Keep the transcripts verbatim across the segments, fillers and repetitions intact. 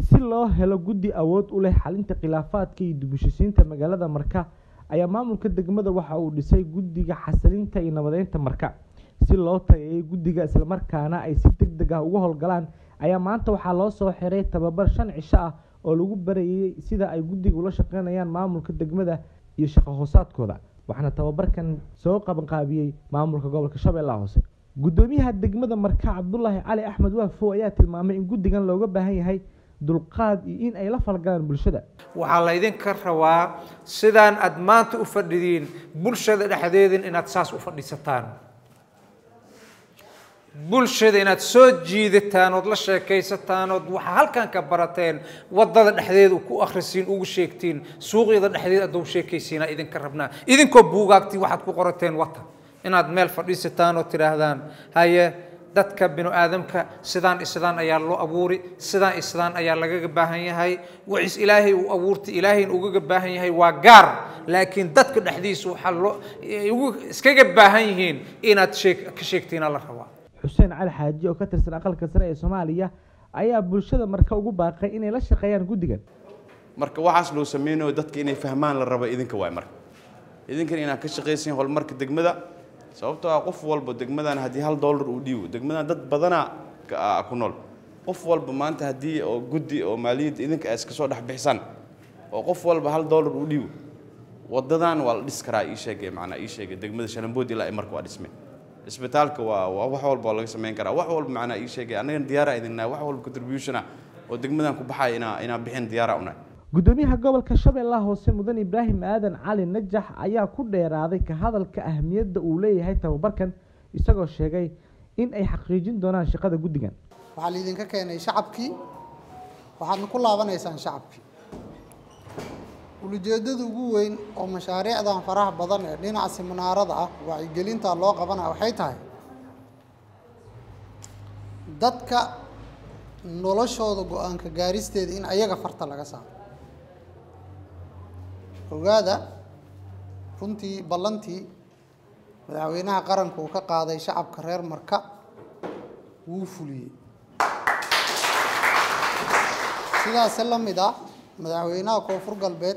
si loo helo guddi awood u leh xalinta khilaafaadka iyo dib u heshiisiinta magaalada Marka ayaa maamulka degmada waxa uu dhisay guddiga xasilinta iyo nabadeynta Marka si loo tayeeyo guddiga isla markaana ay si degdeg ah uga howlgalaan ayaa maanta waxaa loo soo xiray tababar shan cisho ah oo lagu barayay sida ay guddiga ula shaqeynayaan maamulka degmada iyo shaqo hoosaadkooda waxaana tababarkan soo qaban qaabiyay maamulka gobolka Shabeellaha Hoose gudoomiyaha degmada Marka Cabdullaahi Cali Axmed Waafo ayaa tilmaamay in guddigan looga baahan yahay dulqaad iyo in ay la falgalaan bulshada waxa la idin ka rabaa sidaan aad maanta u fadhidiin bulshada dhexdeedin inaad saas u fadhiisataan bulshada inaad soo jiidataan oo la sheekaysataan oo waxa halkan ka barateen wadada dhexdeeda ku akhrisin ugu sheegtiin suuqyada dhexdeeda aad u sheekaysiina idin ka rabnaa idinkoo buugaagti waxaad ku qorateen wata inaad meel fadhiisataan oo tiraahdaan haye dadka binu aadamka sidaan islaan ayaa loo abuuri sidaan islaan ayaa laga baahan yahay wixii ilaahay uu abuurtay ilaahay uga baahan yahay waa gaar laakiin dadka dhexdiisa waxa loo iskaga baahan yihiin inaad sheeg ka sheegtiin la rabaa Xuseen Cali Xaaji oo ka tirsan aqalka sare ee Soomaaliya ayaa bulshada Marka ugu baaqay inay la shaqeeyaan guddigan marka waxaas loo sameeyo dadka inay fahmaan la rabo idinka way marka idinkan inaad ka shaqeeysan horumarka degmada sababtoo ah qof walba degmadan hadii hal dollar uu dhiibo degmadan dad badana ku nool qof walba maanta hadii oo guddi oo maaliyad idinka ay iska soo dhax bixsan oo qof walba hal dollar uu dhiibo wadadan waa la dhis karaa ii sheegay macna ii sheegay degmada Shalambood ilaa ay markaa dhismay isbitaalka waa wax walba laga sameyn karaa wax walba macna ii sheegay anaga diyaar ah idinna wax walba contribution ah oo degmadan ku baxay ina ina bixin diyaar ah una gudoomiyaha gobolka Shabeellaha Hoose Mudan Ibraahim Aadan Cali Najax ayaa ku dheeraaday ka hadalka ahmiyadda uu leeyahay tababarkan isagoo sheegay in ay xaqiijin doonaan shaqada guddigan waxa la idinka keenay shacabkii waxaad ku laabanaysaan shacabkii ujeedada ugu weyn oo mashaariicdan faraha badan ee dhinaca siminaarada ah wacyigelinta loo qabanayo waxay tahay dadka noloshooda go'aanka gaaristeeda in ayaga farta laga saaro ogaada runtii ballantii madaxweynaha qaranka uu ka qaaday shacabka reer Marka wuu fuliyay sidaas la mid ah madaxweynaha Koonfur Galbeed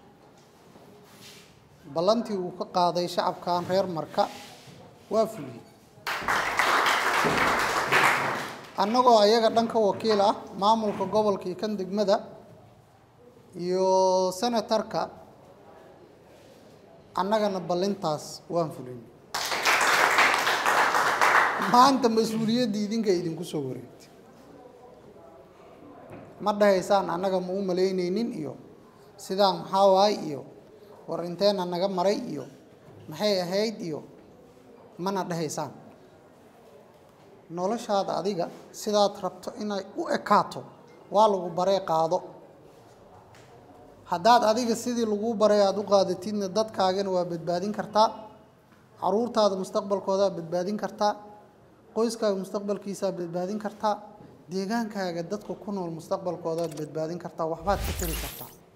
ballantii uu ka qaaday shacabkan reer Marka waa fuliyay annagoo ayaga dhanka wakiil ah maamulka gobolka kan degmada iyo senatarka annagana ballantaas waan fulin maanta mas'uuliyadda idinka idinku soo wareegtay ma dhahaysaan annaga ma u maleynaynin iyo sidaan maxaa waay iyo warinteena naga maray iyo maxay ahayd iyo mana dhahaysaan noloshaada adiga sidaad rabto inay u ekaato waa lagu baree qaado haddaad adiga sidii lagu baray aad u qaadatidna dadkaagana waa badbaadin kartaa caruurtaada mustaqbalkooda badbaadin kartaa qoyskaaga mustaqbalkiisa badbaadin kartaa deegaankaaga dadka ku nool mustaqbalkooda badbaadin kartaa waxbaad ka tiri kartaa